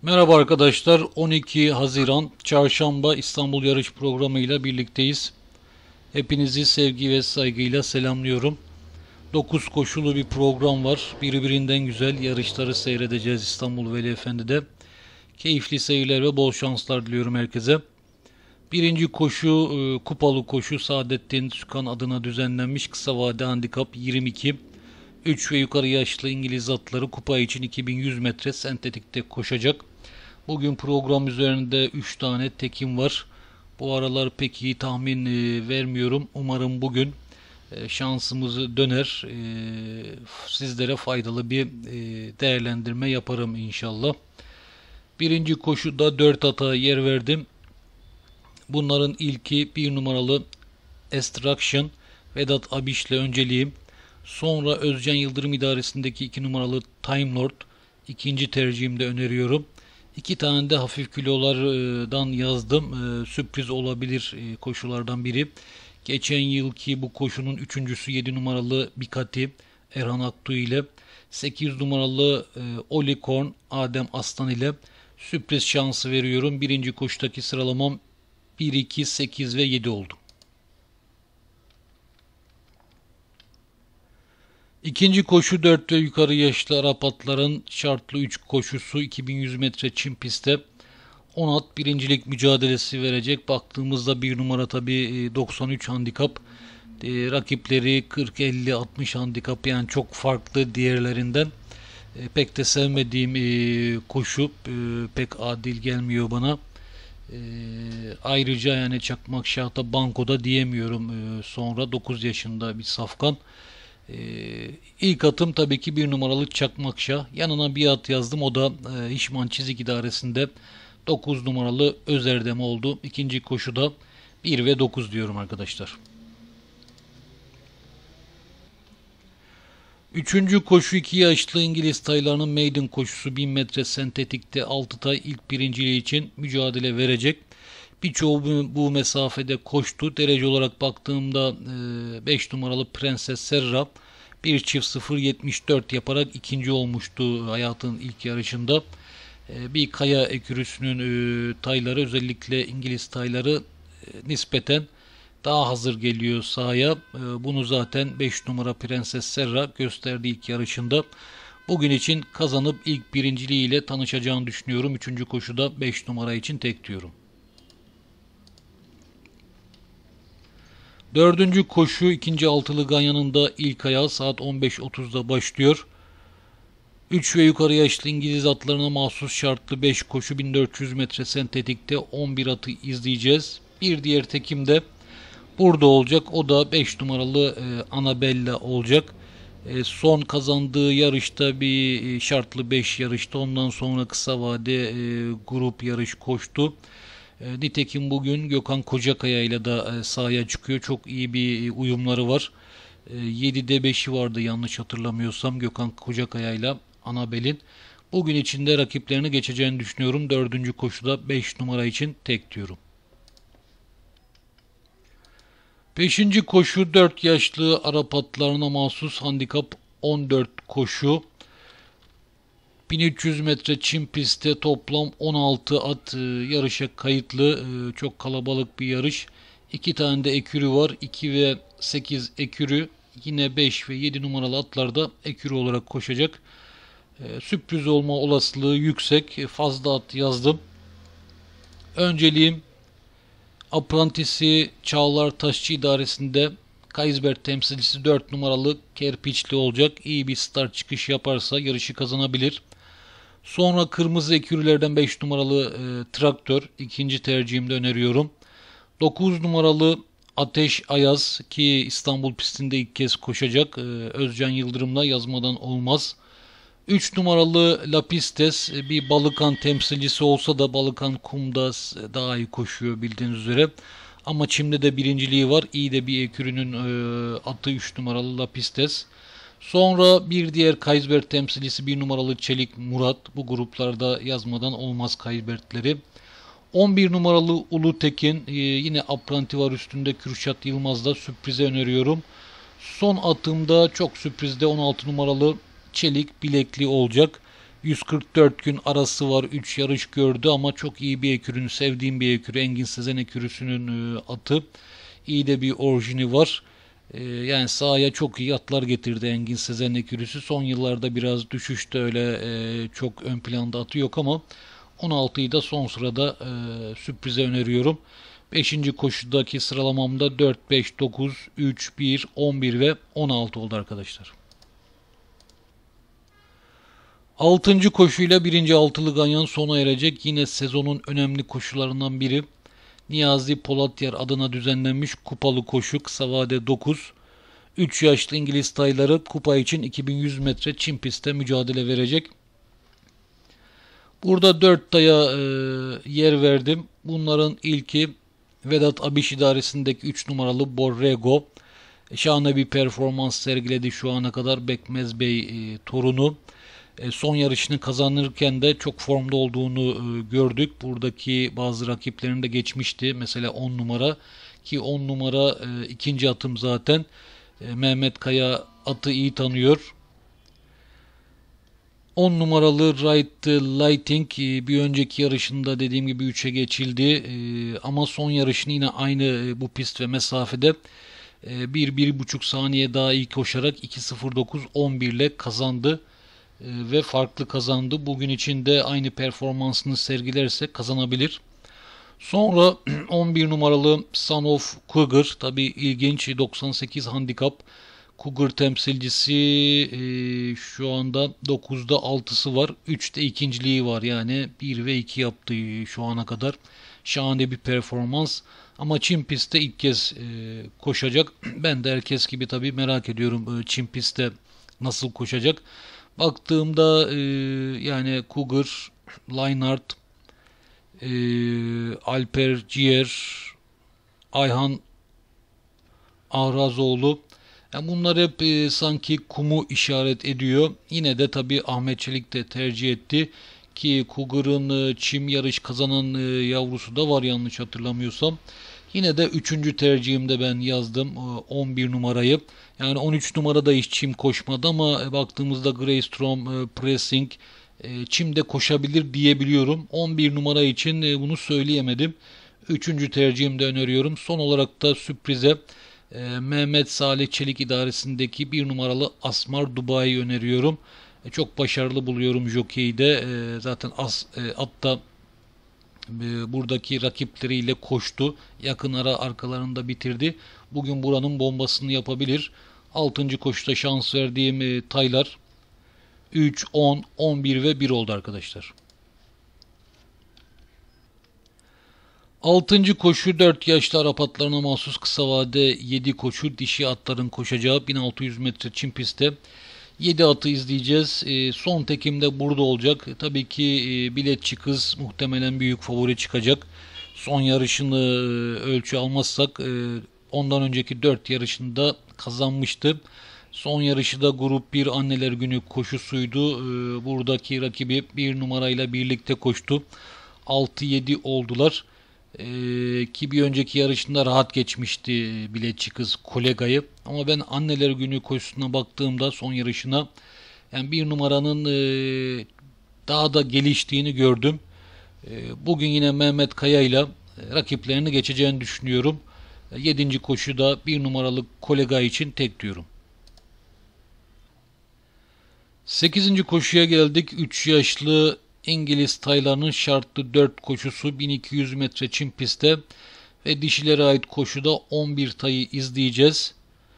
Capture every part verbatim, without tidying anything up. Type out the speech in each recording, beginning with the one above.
Merhaba arkadaşlar. on iki Haziran Çarşamba İstanbul Yarış Programı ile birlikteyiz. Hepinizi sevgi ve saygıyla selamlıyorum. dokuz koşulu bir program var. Birbirinden güzel yarışları seyredeceğiz İstanbul Veli Efendi'de. Keyifli seyirler ve bol şanslar diliyorum herkese. Birinci koşu e, kupalı koşu Saadettin Sükan adına düzenlenmiş kısa vade handikap yirmi iki. üç ve yukarı yaşlı İngiliz atları kupa için iki bin yüz metre sentetikte koşacak. Bugün program üzerinde üç tane tekim var. Bu aralar pek iyi tahmin e, vermiyorum. Umarım bugün e, şansımızı döner. E, sizlere faydalı bir e, değerlendirme yaparım inşallah. Birinci koşuda dört ata yer verdim. Bunların ilki bir numaralı Extraction Vedat Abiş'le önceliğim. Sonra Özcan Yıldırım idaresindeki iki numaralı Time Lord ikinci tercihimde öneriyorum. İki tane de hafif kilolardan yazdım. Ee, sürpriz olabilir e, koşulardan biri. Geçen yılki bu koşunun üçüncüsü yedi numaralı Bikati Erhan Aktu ile sekiz numaralı e, Olicorn Adem Aslan ile sürpriz şansı veriyorum. Birinci koşudaki sıralamam bir, iki, sekiz ve yedi oldu. İkinci koşu dört ve yukarı yaşlı Arap atların şartlı üç koşusu iki bin yüz metre çim pistte on at birincilik mücadelesi verecek. Baktığımızda bir numara tabi doksan üç handikap. E, rakipleri kırk elli altmış handikap, yani çok farklı diğerlerinden. E, pek de sevmediğim e, koşu e, pek adil gelmiyor bana. E, ayrıca yani Çakmak Şah'ta bankoda diyemiyorum, e, sonra dokuz yaşında bir safkan. Ee, ilk atım tabii ki bir numaralı Çakmakşah. Yanına bir at yazdım. O da e, Hişman Çizik idaresinde dokuz numaralı Özerdem oldu. İkinci koşuda bir ve dokuz diyorum arkadaşlar. Üçüncü koşu iki yaşlı İngiliz taylarının maiden koşusu bin metre sentetikte altı tay ilk birinciliği için mücadele verecek. Birçoğu bu mesafede koştu. Derece olarak baktığımda beş numaralı Prenses Serra bir çift sıfır yetmiş dört yaparak ikinci olmuştu hayatın ilk yarışında. Bir kaya ekürüsünün tayları, özellikle İngiliz tayları nispeten daha hazır geliyor sahaya. Bunu zaten beş numara Prenses Serra gösterdi ilk yarışında. Bugün için kazanıp ilk birinciliğiyle tanışacağını düşünüyorum. Üçüncü koşuda beş numara için tek diyorum. Dördüncü koşu ikinci altılı Ganyan'ın da ilk ayağı saat on beş otuzda başlıyor. üç ve yukarı yaşlı İngiliz atlarına mahsus şartlı beş koşu bin dört yüz metre sentetikte on bir atı izleyeceğiz. Bir diğer tekim de burada olacak. O da beş numaralı e, Annabella olacak. E, son kazandığı yarışta bir e, şartlı beş yarışta, ondan sonra kısa vade e, grup yarış koştu. E, nitekim bugün Gökhan Kocakaya ile de e, sahaya çıkıyor. Çok iyi bir e, uyumları var. E, yedide beşi vardı yanlış hatırlamıyorsam Gökhan Kocakaya ile Annabel'in. Bugün içinde rakiplerini geçeceğini düşünüyorum. Dördüncü koşuda beş numara için tek diyorum. Beşinci koşu dört yaşlı Arap atlarına mahsus handikap on dört koşu. bin üç yüz metre çim pistte toplam on altı at e, yarışa kayıtlı. E, çok kalabalık bir yarış. iki tane de ekürü var. iki ve sekiz ekürü. Yine beş ve yedi numaralı atlarda ekürü olarak koşacak. E, sürpriz olma olasılığı yüksek. E, fazla at yazdım. Önceliğim Aprantisi Çağlar Taşçı idaresinde Kaysberg temsilcisi dört numaralı Kerpiçli olacak. İyi bir start çıkış yaparsa yarışı kazanabilir. Sonra kırmızı ekürülerden beş numaralı e, Traktör ikinci tercihimde öneriyorum. dokuz numaralı Ateş Ayaz ki İstanbul pistinde ilk kez koşacak. E, Özcan Yıldırım'la yazmadan olmaz. üç numaralı Lapistes bir Balıkan temsilcisi olsa da Balıkan kumda daha iyi koşuyor bildiğiniz üzere. Ama çimde de birinciliği var. İyi de bir ekürünün e, atı üç numaralı Lapistes. Sonra bir diğer Kaysberg temsilcisi bir numaralı Çelik Murat. Bu gruplarda yazmadan olmaz Kaysbergleri. on bir numaralı Ulu Tekin e, yine apranti var üstünde Kürşat Yılmaz'da sürprize öneriyorum. Son atımda çok sürprizde on altı numaralı Çelik Bilekli olacak. yüz kırk dört gün arası var. üç yarış gördü ama çok iyi bir ekürünü, sevdiğim bir ekürü. Engin Sezen ekürüsünün e, atı. İyi de bir orijini var. E, yani sahaya çok iyi atlar getirdi Engin Sezen ekürüsü. Son yıllarda biraz düşüşte, öyle e, çok ön planda atı yok ama on altıyı da son sırada e, sürprize öneriyorum. beşinci koşudaki sıralamamda dört, beş, dokuz, üç, bir, on bir ve on altı oldu arkadaşlar. altıncı koşuyla birinci altılı ganyan sona erecek. Yine sezonun önemli koşularından biri. Niyazi Polatyer adına düzenlenmiş kupalı koşu, kısa vade dokuz. üç yaşlı İngiliz tayları kupa için iki bin yüz metre çim pistte mücadele verecek. Burada dört taya e, yer verdim. Bunların ilki Vedat Abiş idaresindeki üç numaralı Borrego. Şahane bir performans sergiledi şu ana kadar. Bekmez Bey e, torunu. E, son yarışını kazanırken de çok formda olduğunu e, gördük. Buradaki bazı rakiplerini de geçmişti. Mesela on numara, ki on numara e, ikinci atım zaten. E, Mehmet Kaya atı iyi tanıyor. on numaralı Right Lighting bir önceki yarışında dediğim gibi üçe geçildi. Ama son yarışını yine aynı bu pist ve mesafede bir bir buçuk saniye daha iyi koşarak iki sıfır dokuz on bir ile kazandı ve farklı kazandı. Bugün için de aynı performansını sergilerse kazanabilir. Sonra on bir numaralı Son of Cougar, tabi ilginç, doksan sekiz handikap. Cougar temsilcisi e, şu anda dokuzda altısı var. üçte ikinciliği var. Yani bir ve iki yaptı şu ana kadar. Şahane bir performans. Ama Çin pistte ilk kez e, koşacak. Ben de herkes gibi tabii merak ediyorum e, Çin pistte nasıl koşacak. Baktığımda e, yani Cougar, Leinart, e, Alper Ciğer, Ayhan Ahrazoğlu, yani bunlar hep e, sanki kumu işaret ediyor. Yine de tabii Ahmet Çelik de tercih etti ki Cougar'ın e, çim yarış kazanan e, yavrusu da var yanlış hatırlamıyorsam. Yine de üçüncü tercihimde ben yazdım e, on bir numarayı. Yani on üç numarada hiç çim koşmadı ama e, baktığımızda Greystrom, e, Pressing e, çimde koşabilir diyebiliyorum. on bir numara için e, bunu söyleyemedim. Üçüncü tercihimde öneriyorum. Son olarak da sürprize e, Mehmet Salih Çelik idaresindeki bir numaralı Asmar Dubai'yi öneriyorum. E, çok başarılı buluyorum jokeyi de. E, zaten as, e, atta e, buradaki rakipleriyle koştu. Yakın ara arkalarında bitirdi. Bugün buranın bombasını yapabilir. altıncı koşuda şans verdiğim e, taylar üç, on, on bir ve bir oldu arkadaşlar. altıncı koşu dört yaşlı Arap atlarına mahsus kısa vade yedi koşu, dişi atların koşacağı bin altı yüz metre çim pistte yedi atı izleyeceğiz. E, son tekim de burada olacak. E, tabii ki e, biletçi kız muhtemelen büyük favori çıkacak. Son yarışını e, ölçü almazsak e, ondan önceki dört yarışında kazanmıştı. Son yarışı da Grup bir Anneler Günü koşusuydu. E, buradaki rakibi bir numarayla birlikte koştu. altı yedi oldular. Ee, ki bir önceki yarışında rahat geçmişti biletçi kız Kolega'yı. Ama ben Anneler Günü koşusuna baktığımda son yarışına yani bir numaranın e, daha da geliştiğini gördüm. E, bugün yine Mehmet Kaya ile e, rakiplerini geçeceğini düşünüyorum. E, yedinci koşuda bir numaralı Kolega için tek diyorum. sekizinci koşuya geldik. üç yaşlı İngiliz taylarının şartlı dört koşusu bin iki yüz metre çim pistte ve dişilere ait koşuda on bir tayı izleyeceğiz.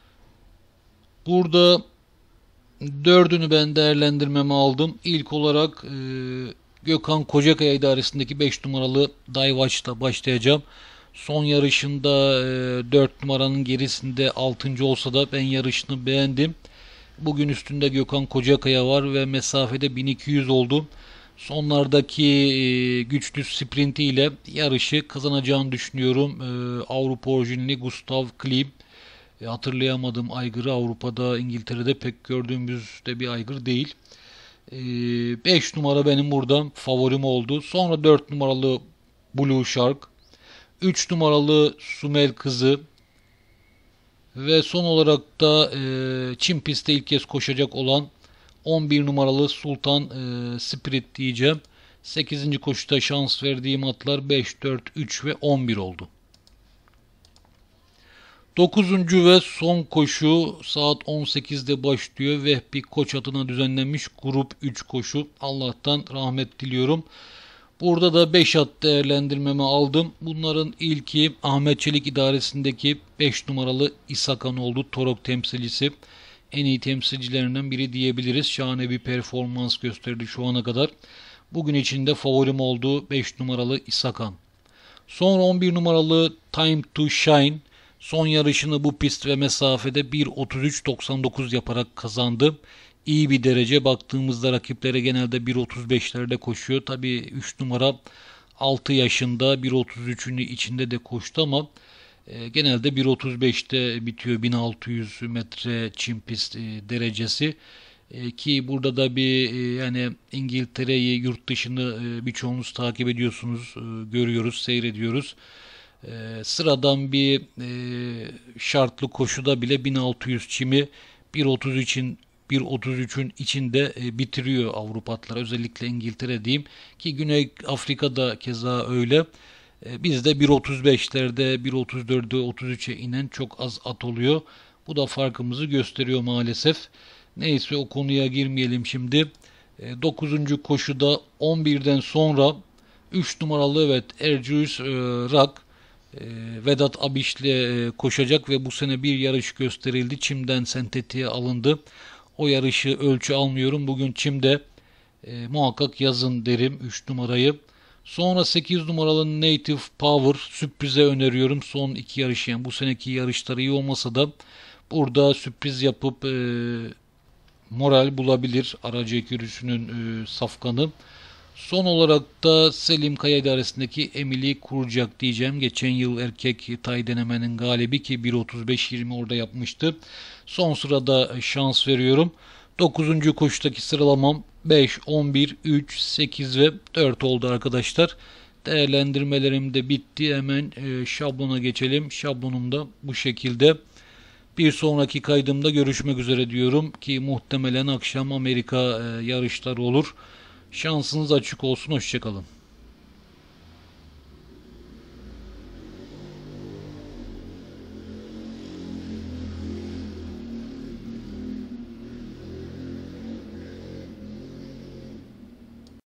Burada dördünü ben değerlendirmeme aldım. İlk olarak e, Gökhan Kocakaya idaresindeki beş numaralı Daivaç'ta başlayacağım. Son yarışında e, dört numaranın gerisinde altıncı olsa da ben yarışını beğendim. Bugün üstünde Gökhan Kocakaya var ve mesafede bin iki yüz oldu. Sonlardaki e, güçlü sprintiyle yarışı kazanacağını düşünüyorum. E, Avrupa orijinli Gustav Klim. E, hatırlayamadım aygırı. Avrupa'da, İngiltere'de pek gördüğümüz de bir aygır değil. beş numara benim buradan favorim oldu. Sonra dört numaralı Blue Shark. üç numaralı Sumel Kızı. Ve son olarak da e, Çin pistte ilk kez koşacak olan on bir numaralı Sultan e, Spirit diyeceğim. sekizinci koşuda şans verdiğim atlar beş, dört, üç ve on bir oldu. dokuzuncu ve son koşu saat on sekizde başlıyor. Vehbi Koç adına düzenlenmiş grup üç koşu. Allah'tan rahmet diliyorum. Burada da beş at değerlendirmemi aldım. Bunların ilki Ahmet Çelik idaresindeki beş numaralı İsakan oldu. Torok temsilcisi. En iyi temsilcilerinden biri diyebiliriz. Şahane bir performans gösterdi şu ana kadar. Bugün içinde favorim olduğu beş numaralı İsakan. Sonra on bir numaralı Time to Shine. Son yarışını bu pist ve mesafede bir otuz üç doksan dokuz yaparak kazandı. İyi bir derece. Baktığımızda rakiplere genelde bir otuz beşlerde koşuyor. Tabii üç numara altı yaşında bir otuz üçün içinde de koştu ama e, genelde bir otuz beşte bitiyor. bin altı yüz metre çim pist e, derecesi. E, ki burada da bir e, yani İngiltere'yi, yurt dışını e, birçoğunuz takip ediyorsunuz, e, görüyoruz, seyrediyoruz. E, sıradan bir e, şartlı koşuda bile bin altı yüz çimi bir otuz üçün bir otuz üçün içinde e, bitiriyor Avrupa atları. Özellikle İngiltere diyeyim ki Güney Afrika'da keza öyle. E, bizde bir otuz beşlerde, bir otuz dörde, otuz üçe inen çok az at oluyor. Bu da farkımızı gösteriyor maalesef. Neyse o konuya girmeyelim şimdi. E, dokuzuncu koşuda on birden sonra üç numaralı evet Ercüs e, Rak e, Vedat Abiş'le e, koşacak ve bu sene bir yarış gösterildi. Çim'den sentetiğe alındı. O yarışı ölçü almıyorum. Bugün Çim'de e, muhakkak yazın derim üç numarayı. Sonra sekiz numaralı Native Power sürprize öneriyorum. Son iki yarış yani bu seneki yarışları iyi olmasa da burada sürpriz yapıp e, moral bulabilir aracı ekürüsünün e, safkanı. Son olarak da Selim Kaya idaresindeki Emily Kurcak diyeceğim. Geçen yıl erkek tay denemenin galibi ki bir otuz beş yirmi orada yapmıştı. Son sırada şans veriyorum. dokuzuncu koşudaki sıralamam beş, on bir, üç, sekiz ve dört oldu arkadaşlar. Değerlendirmelerim de bitti. Hemen e, şablona geçelim. Şablonum da bu şekilde. Bir sonraki kaydımda görüşmek üzere diyorum ki muhtemelen akşam Amerika e, yarışları olur. Şansınız açık olsun. Hoşçakalın.